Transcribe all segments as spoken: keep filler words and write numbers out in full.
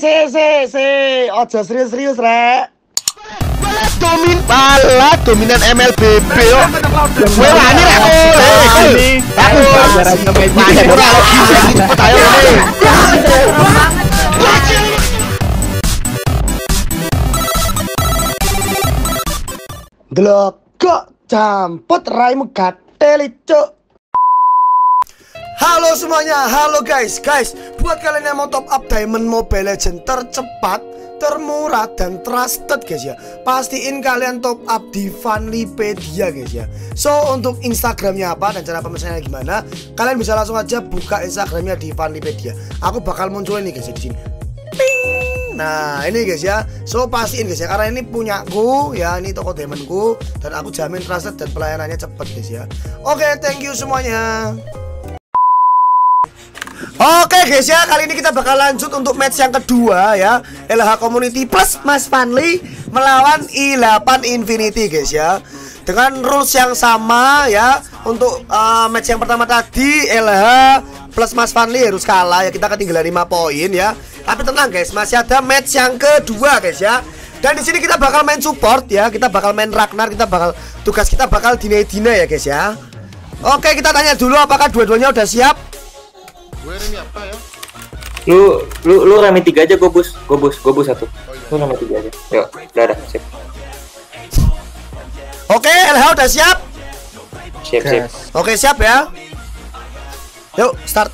si si si ojo serius-serius rek. Domin pala dominan M L B B yo. Kowe wani rek ini. Aku ajarannya main ora lagi ayo ini. Delok kok camput raimu gatel cuk. Halo semuanya, halo guys, guys. Buat kalian yang mau top up Diamond Mobile Legends tercepat, termurah dan trusted guys ya, pastiin kalian top up di Funlypedia guys ya. So untuk Instagramnya apa dan cara pemesanannya gimana, kalian bisa langsung aja buka Instagramnya di Funlypedia. Aku bakal munculin nih guys ya di sini. Ping. Nah ini guys ya, so pastiin guys ya, karena ini punyaku ya, ini toko diamondku dan aku jamin trusted dan pelayanannya cepet guys ya. Oke, thank you semuanya. Oke guys ya, kali ini kita bakal lanjut untuk match yang kedua ya, L H Community plus Mas Funly melawan I delapan Infinity guys ya, dengan rules yang sama ya. Untuk uh, match yang pertama tadi L H plus Mas Funly harus kalah ya, kita ketinggalan lima poin ya. Tapi tenang guys, masih ada match yang kedua guys ya. Dan di sini kita bakal main support ya, kita bakal main Ragnar, kita bakal tugas kita bakal dina-dina ya guys ya. Oke, kita tanya dulu apakah dua-duanya udah siap? Gue remi apa ya? Lu lu lu remi tiga aja, gue bus, gue bus, gue bus satu. Lu remi tiga aja. Yuk, udah ada, sip. Oke, L H udah siap? Siap, siap. Oke, siap ya. Yuk, start.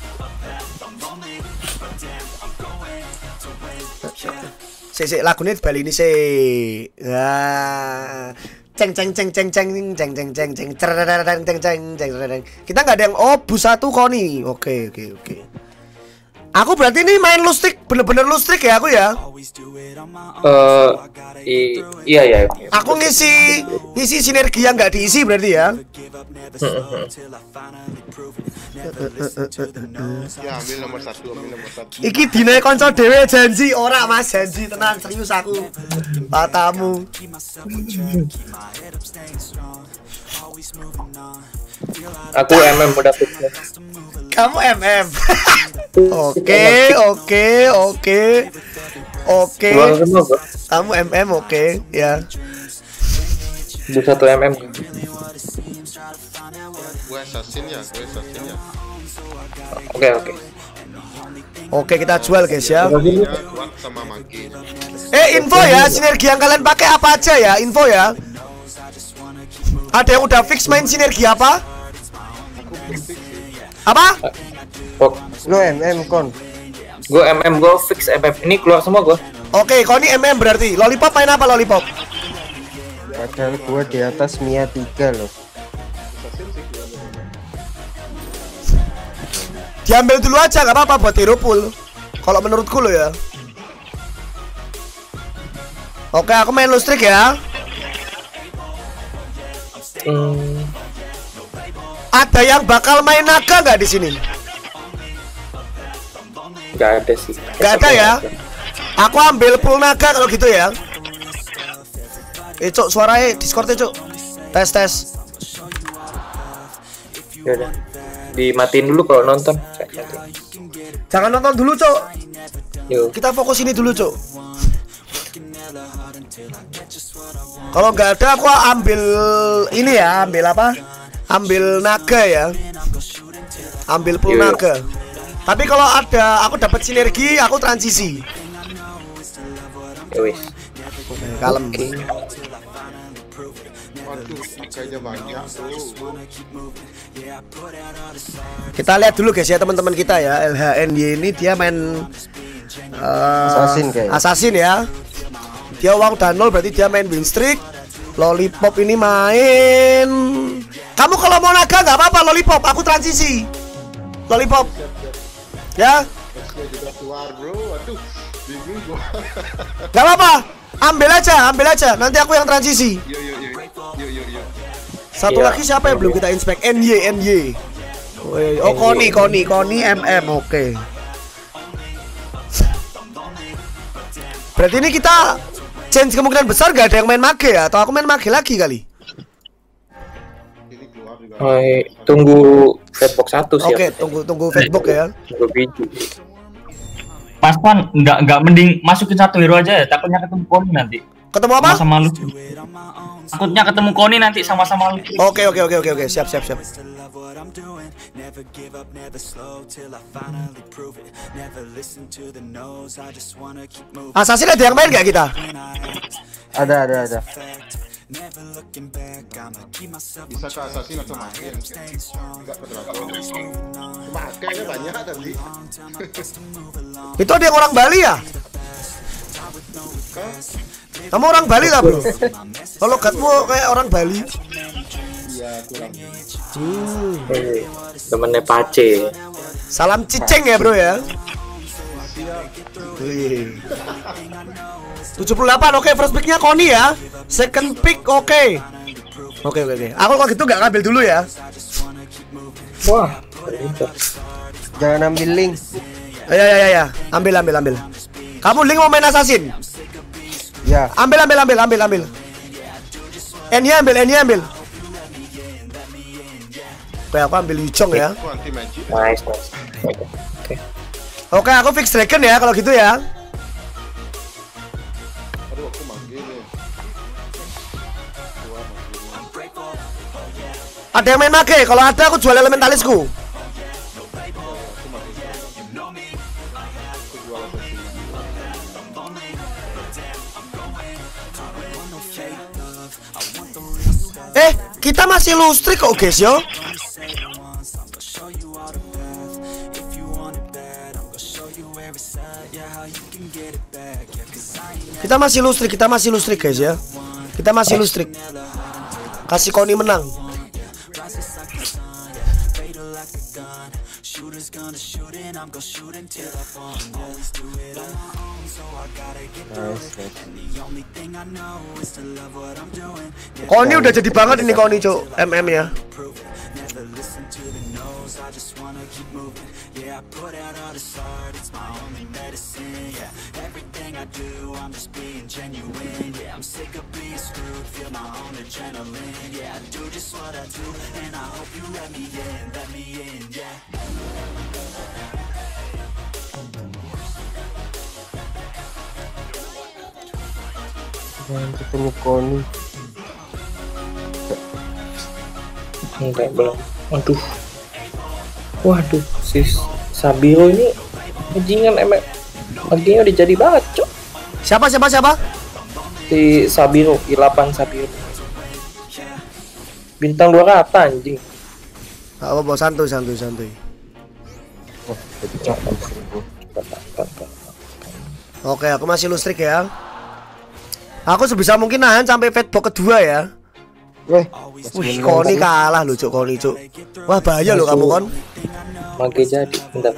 Si, si, lagunya balik ini sih. Nah, ceng ceng ceng ceng ceng ceng ceng ceng ceng ceng ceng ceng ceng. Kita nggak ada yang oh bus satu Koni. Oke oke oke. Aku berarti ini main lustrik, bener-bener lustrik ya aku ya. Eh, iya ya. Aku ngisi ngisi sinergi yang nggak diisi berarti ya. Ya ambil nomor satu, ambil nomor satu. Iki dine konco dhewe janji ora Mas, janji tenang serius aku. Patamu. Aku M M udah fix. Kamu M M. Oke, oke, oke. Oke. Kamu M M oke ya. Bus satu M M. Gue assassin ya, gue assassin ya. Oke, oke. Oke, kita jual guys ya. Ya, kuat sama monkey. Eh, info ya, sinergi yang kalian pakai apa aja ya? Info ya. Ada yang udah fix main sinergi apa? Apa? Oh, Lo M M kon. gue M M, gue fix M M. Ini keluar semua gue. Oke, kau ini M M berarti. Lollipop main apa Lollipop? Padahal gua di atas Mia tiga loh. Diambil dulu aja nggak apa-apa buat hero pool. Kalau menurutku lo ya. Oke, aku main lustrik ya. Hmm. Ada yang bakal main naga nggak di sini? Gak ada sih. Gak ada ya. Aku ambil pool naga kalau gitu ya. Eh cok, suaranya Discordnya cok. Tes tes. Ya udah. Dimatiin dulu kalau nonton. Jangan nonton dulu cok. Yuk. Kita fokus ini dulu cok. Kalau nggak ada aku ambil ini ya, ambil apa? Ambil naga ya. Ambil pool Yuk. naga. Tapi kalau ada aku dapat sinergi, aku transisi. Ya wis. Kalem. Oke. Waduh, kayaknya banyak tuh. Kita lihat dulu guys ya teman-teman kita ya. L H N Y ini dia main uh, Assassin kayak. Assassin ya. Dia uang udah nol berarti dia main win streak. Lollipop ini main. Kamu kalau mau naga nggak apa-apa Lollipop, aku transisi. Lollipop. Ya. Terusnya juga keluar bro, waduh, bingung gua. Gak apa-apa. Ambil aja, ambil aja. Nanti aku yang transisi. Yo yo yo, yo yo yo. Satu Iya. lagi siapa yang belum kita inspect? N Y, N Y. Oh, Koni, Koni, Koni, M M, oke. Berarti ini kita change kemungkinan besar gak ada yang main mage ya? Atau aku main mage lagi kali? Ini keluar juga. Hai, tunggu Fatbox satu sih. Oke, tunggu tunggu Facebook ya. Tunggu biju. Mas Pan, nggak nggak mending masukin satu hero aja ya, takutnya ketemu Koni nanti. Ketemu apa? Sama lu. Takutnya ketemu Koni nanti sama-sama lu. Oke oke oke oke oke siap siap siap. Assassin ada yang main nggak kita? Ada ada ada. Bisa ke assassin atau main? Enggak keberapa. Cuma kayaknya banyak tadi. Itu ada yang orang Bali ya? Kamu orang Bali lah bro? Kalau katmu kayak orang Bali. Iya kurang. Hmm. Temennya Pace. Salam ciceng ya bro ya. Wih. tujuh puluh delapan oke, first picknya Koni ya. Second pick oke. Oke oke oke. Aku kalau gitu nggak ngambil dulu ya. Wah. Jangan ambil link. Ya ya ya ya. Ambil ambil ambil. Kamu link mau main assassin? Ya. Ambil ambil ambil ambil ambil. Enya ambil Enya ambil. Oke aku ambil Yuchong ya. Aku anti magic. Nice nice. Oke. Oke aku fix dragon ya kalau gitu ya. Aduh aku manggil nih. Ada yang main mage? Kalau ada aku jual elementalisku. Eh, kita masih lustrik kok guys yo. Kita masih lustrik, kita masih lustrik guys ya. Kita masih lustrik. Kasih Koni menang. Koni udah jadi banget ini Koni cuk, M M ya. Jangan ketemu Koni. Enggak belum. Waduh. Waduh, si Sabiro ini bajingan emek. Baginya udah jadi banget, cok. Siapa siapa siapa? Si Sabiro, I delapan Sabiro. Bintang dua rata anjing. Apa bos santuy santuy santuy. Wah, jadi coklat. Oke, aku masih lustrik ya. Aku sebisa mungkin nahan sampai fatbox kedua ya. Weh, Wih, Koni kalah lu cuk, Koni cuk. Wah bahaya lo kamu Kon. Mage jadi, bentar.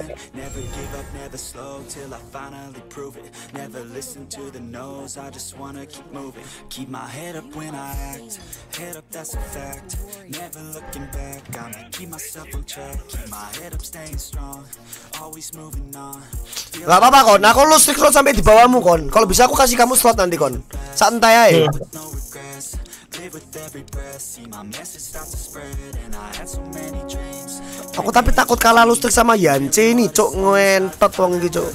Gak apa-apa Kon, aku lustrik terus sampai di bawahmu Kon. Kalau bisa aku kasih kamu slot nanti Kon. Santai aja. Aku tapi takut kalah lustrik sama Yance nih cok, ngentot wong iki cok.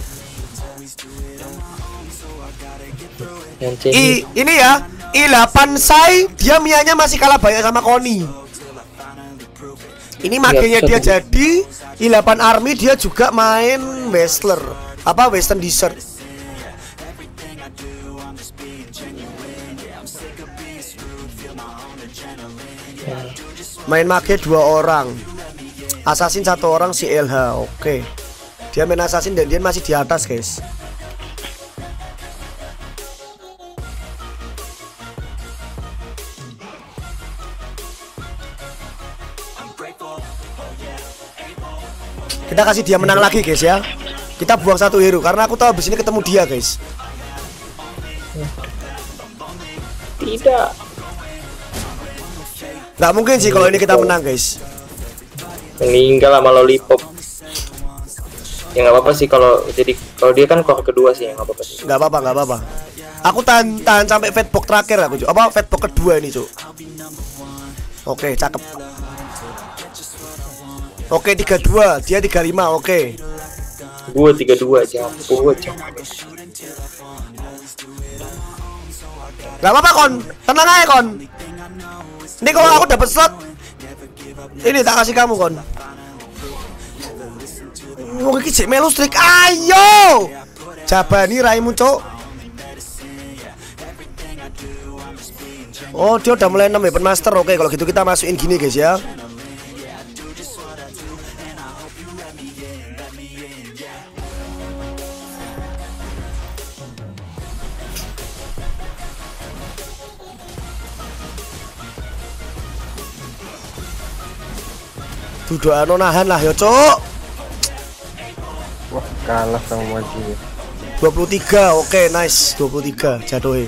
I, ini ya I delapan Sai, dia mianya masih kalah banyak sama Koni. Ini magenya dia jadi I delapan Army, dia juga main Wrestler apa Western Desert. Main mage dua orang, assassin satu orang si L H. Oke, dia main assassin dan dia masih di atas guys. Kita kasih dia menang lagi guys ya. Kita buang satu hero karena aku tahu abis ini ketemu dia guys. Tidak. Nggak mungkin sih kalau ini kita menang guys. Meninggal sama Lollipop. Ya nggak apa-apa sih kalau jadi kalau dia kan core kedua sih, nggak apa-apa sih. Nggak apa-apa nggak apa-apa. Aku tahan tahan sampai fatbox terakhir aku cuk. Apa fatbox kedua ini cuk. Oke cakep. Oke tiga dua, dia tiga lima. Oke. Gua tiga dua aja. Gua aja. Gak apa-apa kon, tenang aja kon. Ini kalau aku dapat slot, ini tak kasih kamu kon. Mau kiki melu strik, ayo. Jabani raimu cok. Oh dia udah mulai enam weapon master. Oke kalau gitu kita masukin gini guys ya. Duduk anu nahan lah ya cok. Wah kalah sama dia. dua puluh tiga, oke nice. Dua puluh tiga jatuhin.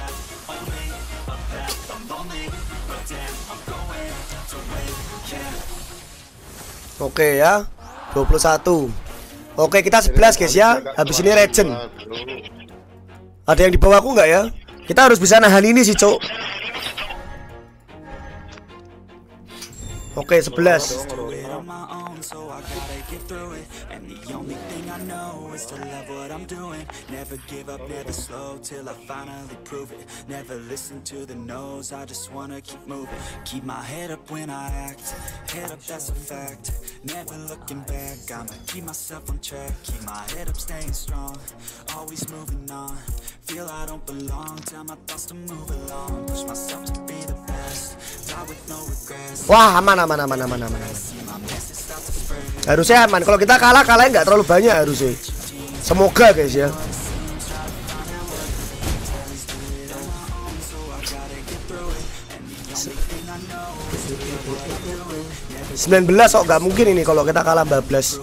Oke ya, dua puluh satu. Oke kita sebelas guys ya. Habis ini regen. Ada yang di bawahku nggak ya? Kita harus bisa nahan ini sih cok. Oke sebelas. Wah aman aman aman aman aman aman. Harusnya aman. Kalau kita kalah kalahnya nggak terlalu banyak harusnya. Semoga guys ya. sembilan belas kok nggak mungkin ini kalau kita kalah empat belas.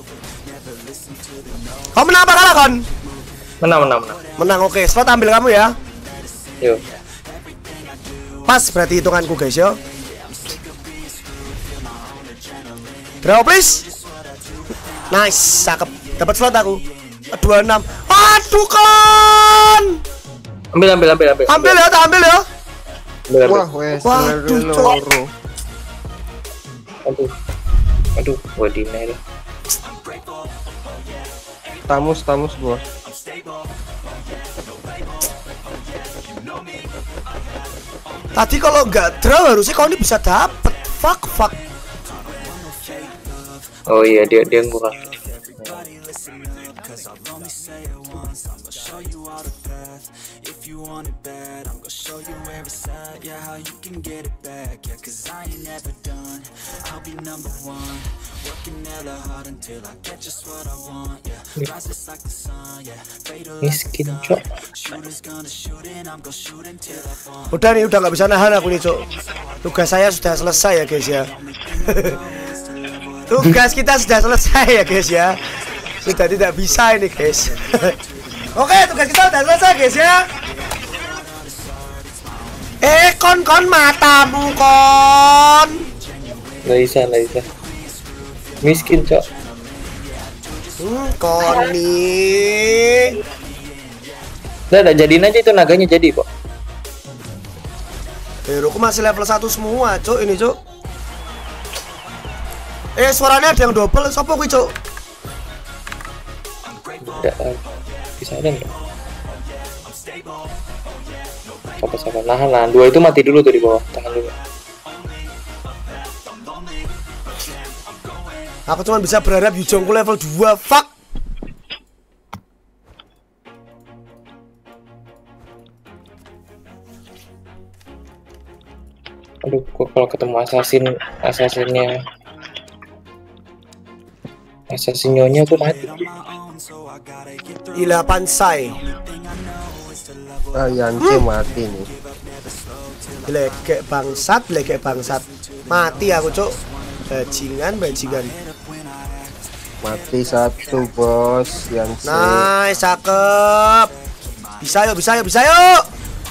Kau menang apa kalah kon? Menang menang menang. Menang oke. Slot ambil kamu ya. Yuk. Pas berarti hitunganku guys ya. Draw please. Nice, cakep. Dapat slot aku. dua puluh enam. Aduh kon. Ambil ambil ambil ambil. Ambil ya, tak ambil ya. Ambil, ambil. Wah wes Waduh, loro. Aduh. Aduh, gua dinail. Tamus tamus gua. Tadi kalau nggak draw harusnya kau ini bisa dapet. Fuck fuck. Oh iya dia dia ngurang. Miskin cok. Udah nih udah nggak bisa nahan aku nih cok. Tugas saya sudah selesai ya guys ya. Tugas kita sudah selesai ya guys ya. Sudah tidak bisa ini guys. Oke tugas kita sudah selesai guys ya. Eh kon kon matamu kon. Nggak bisa nggak bisa. Miskin cok. Hmm, kon nih. Udah udah jadiin aja itu naganya jadi kok. Heroku masih level satu semua cok ini cok. Eh suaranya ada yang double. Siapa kuwi cok? Udah bisa ada nggak? Apa siapa nahan nahan dua itu mati dulu tuh di bawah, tahan dulu. Aku cuma bisa berharap Yujongku level dua. Fuck. Aduh, gua kalau ketemu assassin assassinnya assassin nyonya tuh mati. Ilapan Sai. Ah Yance mati nih. Legek bangsat, legek bangsat. Mati aku cuk. Bajingan, bajingan. Mati satu bos Yance. Nice, cakep. Bisa yuk, bisa yuk, bisa yuk.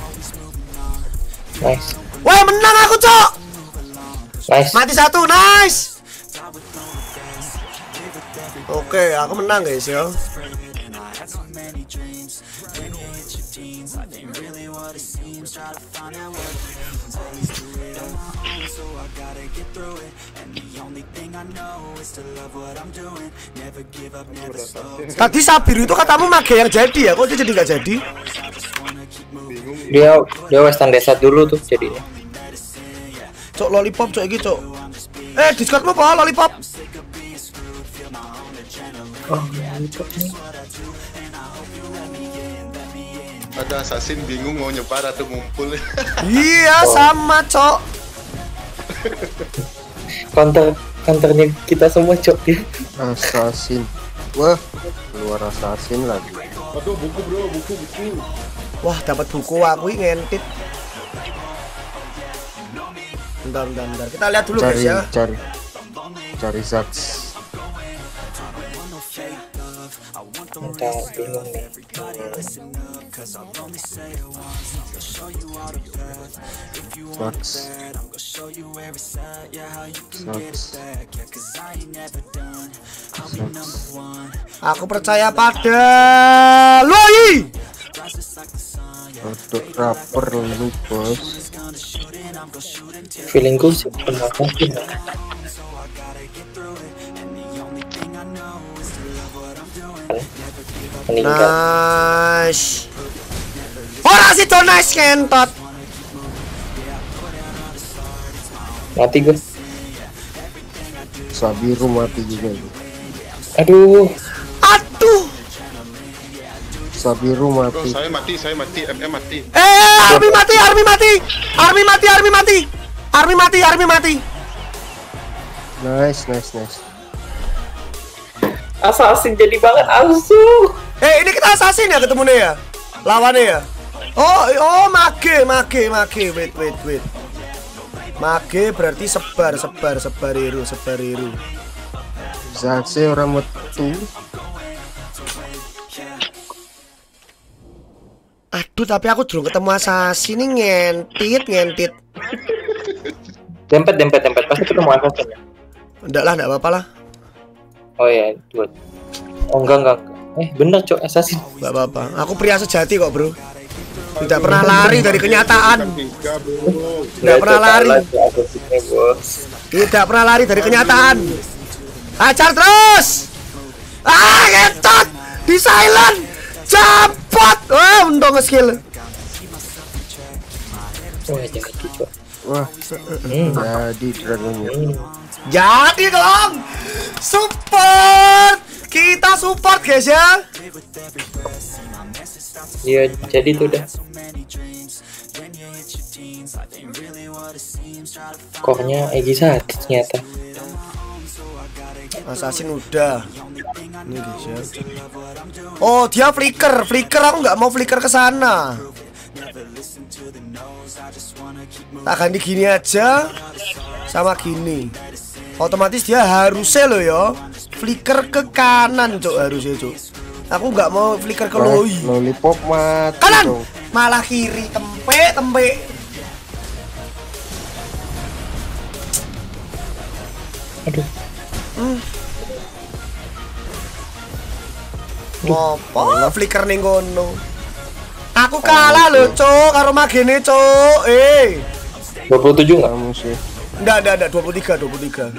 Nice. Wah, menang aku cuk. Nice. Mati satu, nice. Oke, aku menang guys ya. Tadi Sabiru itu katamu mage yang jadi ya, kok dia jadi nggak jadi? Dia dia western desa dulu tuh jadinya. Cok lollipop cok iki cok. Eh Discordmu apa lollipop? Oh, Ada assassin bingung mau nyebar atau ngumpul. Iya sama cok. counter counternya kita semua cok ya. Assassin. Wah, keluar assassin lagi. Aduh buku bro, buku buku. Wah dapat buku aku ini ngentit. Bentar, bentar, bentar. Kita lihat dulu Cari, guys ya. cari, cari Zax. Entah bingung nih. Zax. Zax. Aku percaya pada Loi. Untuk rapper lu bos. Feelingku sih kenapa sih? Meninggal. Nice. Ora sih tuh nice kentot. Mati gue. Sabiru mati juga. Aduh. Aduh. Sabiru Bro, mati. saya mati, saya mati, M M mati. Eh, Army mati, Army mati. Army mati, Army mati. Army mati, Army mati. Nice, nice, nice. Assassin jadi banget asu. Eh, ini kita assassin ya ketemunya ya? Lawannya ya? Oh, oh, mage, mage, mage. Wait, wait, wait. Mage berarti sebar, sebar, sebar hero, sebar hero. Zaxe orang metu. Aduh, tapi aku belum ketemu assassin nih, ngentit, ngentit. Dempet, dempet, dempet. Pasti ketemu assassin ya? Enggak lah, enggak apa-apa lah. Oh ya, dua. Oh enggak, enggak. Eh, bener cok, assassin. Enggak apa-apa. Aku pria sejati kok, bro. Tidak pernah lari dari kenyataan. Tiga bro. Tidak pernah lari. Assassinnya, bos. Tidak pernah lari dari kenyataan. Ajar terus. Ah, ngetot. Di silent. Cepot. Oh, untung skill. Oh, jangan gitu. Wah, Hmm. jadi dragonnya. Hmm. Jadi dong. Support. Kita support guys ya. Dia jadi tuh dah. Core-nya Egi satu ternyata. Assassin udah. Ini guys ya. Oh, dia flicker, flicker aku nggak mau flicker ke sana. Tak ganti gini aja sama gini. Otomatis dia harusnya loh ya flicker ke kanan cok harusnya cok. Aku nggak mau flicker ke Wah, loi. lollipop mati Kanan, dong. malah kiri tempe tempe. Aduh. Hmm. Ngopo flicker ning kono. Aku kalah loh cok karo magene cok. Eh. dua puluh tujuh enggak? Kamu sih. Enggak, enggak, enggak, dua puluh tiga, dua puluh tiga.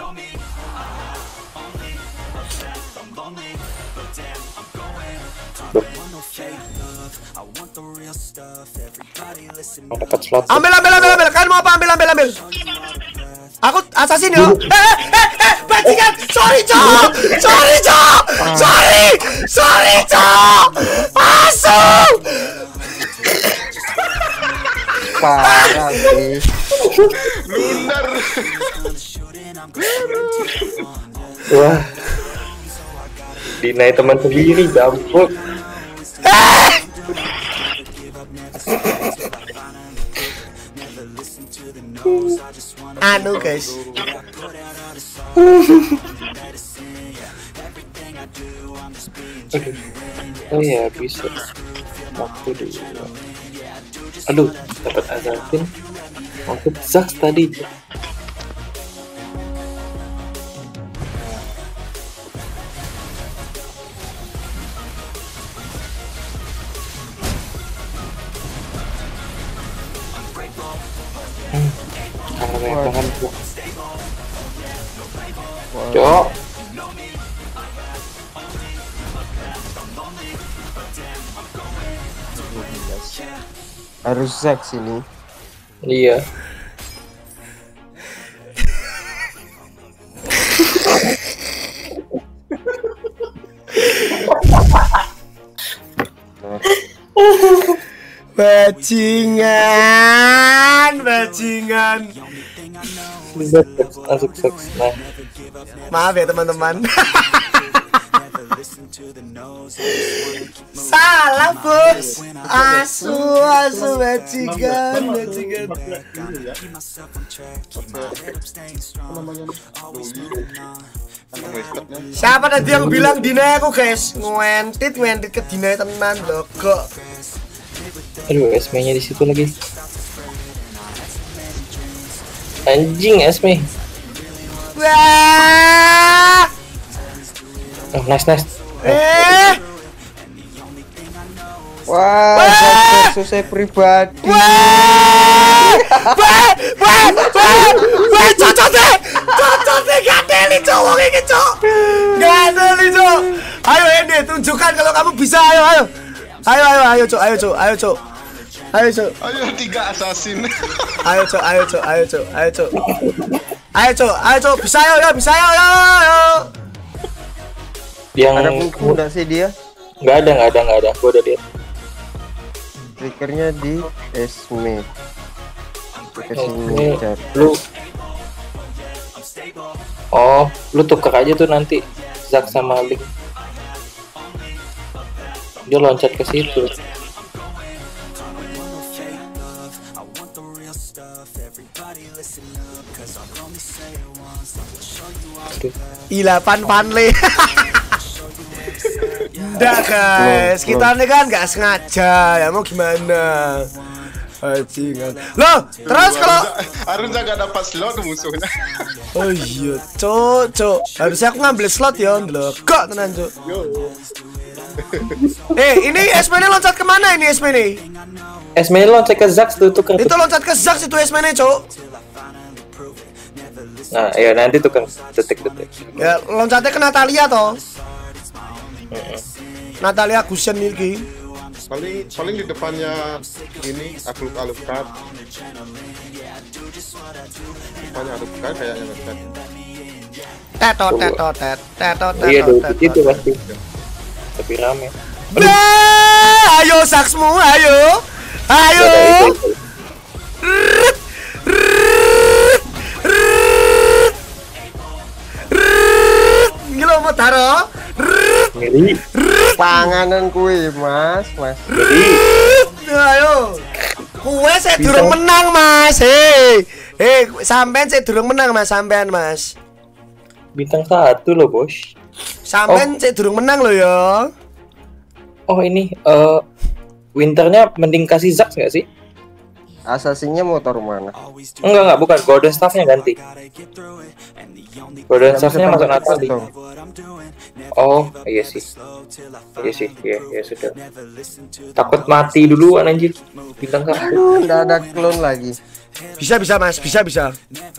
Oh, dapat slot. Ambil, ambil, ambil, ambil. Kalian mau apa? Ambil, ambil, ambil. Aku assassin ya. Eh, eh, eh, eh, bajingan. Sorry, cok. Sorry, cok. Sorry. Sorry, cok. Masuk. Parah sih. Lunar. Wah. Dinai teman sendiri, dampuk. Anu guys. Oh ya bisa. Waktu dulu. Aduh, dapat assassin. Waktu Zax tadi. Jangan Cok. Harus Zack sini. Iya. Bajingan, bajingan. Masuk sukses. Nah. Maaf ya teman-teman. Salah bos. Asu, asu bajingan, bajingan. Siapa tadi yang bilang Dina aku guys? Ngentit, ngentit ke Dina tenan loh kok. Aduh, Esme-nya di situ lagi. Anjing Esme. Wah. Oh, nice nice. Eh. Wah, Zack versus saya pribadi. Wah. Wah, wah, wah. Wah, cocok deh. Cocok deh, gak deli cowok ini, cok. Gak deli, cok. Ayo ini tunjukkan kalau kamu bisa, ayo, ayo. Ayo, ayo, ayo, cok, ayo, cok, ayo, cok. Ayo, cok. Ayo tiga assassin. Ayo, cok, ayo, cok, ayo, cok, ayo, cok. Ayo, cok, ayo, cok, bisa, ayo, ya, bisa, ayo, ayo, ayo. Yang Ada kuku enggak sih dia? nggak ada nggak ada nggak ada. Gua udah lihat. Triggernya di Esme. Ini lu. Oh, lu tuker aja tuh nanti Zack sama Link. Dia loncat ke situ. Ilapan Panle. Udah guys, kita ini kan nggak sengaja ya, mau gimana? Bajingan. Loh, terus kalau Arun gak dapat slot musuhnya. oh iya, cok, cok. Harusnya aku ngambil slot ya, loh. Kok tenan, cok. Eh, ini Esme loncat kemana ini Esme nih? Esme loncat ke Zack tuh tuker. Itu loncat ke Zack itu Esme nih, cok. Nah, ya nanti tuker detik-detik. Ya, loncatnya ke Natalia toh. Natalia Gusen iki. Paling paling di depannya ini Akluk Alukat. Depannya Alukat kayaknya Alukat. Tetot tetot tet tetot tetot. Iya, dua itu pasti. Tapi rame. Bah, ayo saksmu, ayo. Ayo. Rrrt, rrrt, rrrt, rrrt. Gila mau taro. Rrrt, Ngeri. Panganan kue, Mas, Mas. rrrt. Ayo. Kue saya durung menang, Mas. Hei. Hei, sampean saya durung menang, Mas, sampean, Mas. Bintang satu loh, Bos. Sampean saya durung menang loh ya. Oh, ini eh uh, Winternya mending kasih Zack nggak sih? Asasinya motor mana? Enggak enggak, bukan. Golden Staff-nya ganti. Golden Staff-nya masuk Natal. Oh, iya sih. Iya sih, iya, iya sudah. Takut mati duluan anjir. Bintang satu. Aduh, nggak ada clone lagi. Bisa bisa Mas, bisa bisa.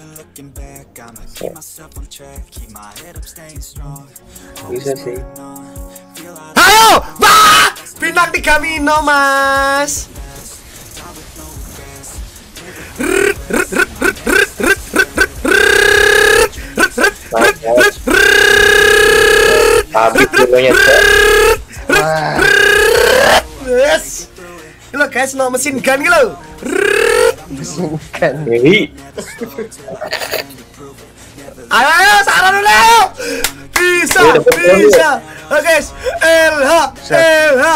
Bisa sih. Ayo, bah! Bintang tiga Mino, Mas. Habis dulunya. Yes. Lo guys, no mesin gun gitu. Mesin kan. Ngeri. Ayo, ayo, saran dulu. Bisa, bisa. Oke, guys. L H, L H.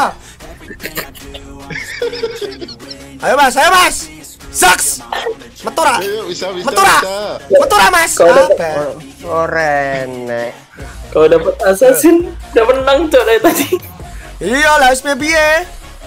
Ayo Mas, ayo Mas. Saks. Metura. Ayo, bisa bisa Metura. bisa. Metura Mas. Kau dapat- Apa? Oh, Renek. Kalau dapat assassin, udah menang cok dari tadi. Iya lah, S P B ya.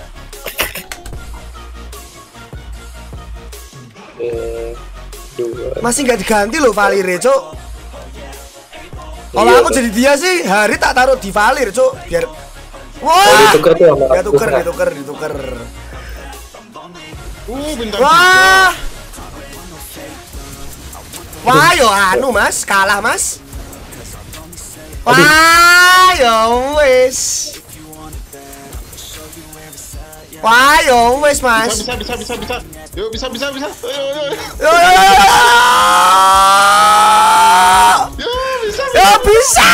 Eh, dua. Masih nggak diganti loh Valire, Cuk. Kalau Iya, aku Cuk. jadi dia sih, hari tak taruh di Valir, Cuk. Biar Oh, wah. dituker tuh sama Ya tuker, Pusat. dituker, dituker. Uh, bintang Wah. Wah, yo anu Mas, kalah Mas. Wah, yo wis. Wah, yo wis Mas. Bisa bisa bisa bisa. Yuk bisa bisa bisa. Ayo ayo. Yo yo yo. Yo bisa. Yo bisa.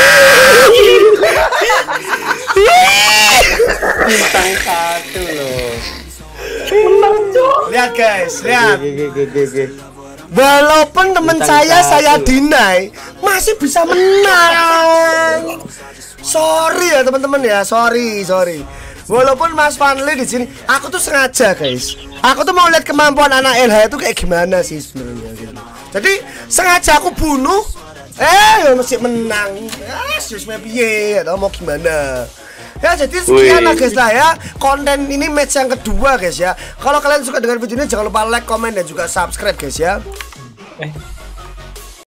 Bintang satu loh. Lihat guys, lihat. G G G G G. Walaupun teman Bintang saya satu. saya deny, masih bisa menang. Sorry ya teman-teman ya, sorry, sorry. Walaupun Mas Fanly di sini, aku tuh sengaja guys. Aku tuh mau lihat kemampuan anak L H itu kayak gimana sih sebenarnya gitu. Jadi sengaja aku bunuh, eh masih menang. Ah, susah piye atau mau gimana? Ya jadi sekian lah guys lah ya konten ini match yang kedua guys ya. Kalau kalian suka dengan video ini jangan lupa like, komen dan juga subscribe guys ya. Eh